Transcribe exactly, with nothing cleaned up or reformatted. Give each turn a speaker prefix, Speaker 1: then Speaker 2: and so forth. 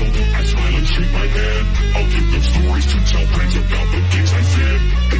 Speaker 1: I smile and shake my head. I'll give them stories to tell friends about the things I said.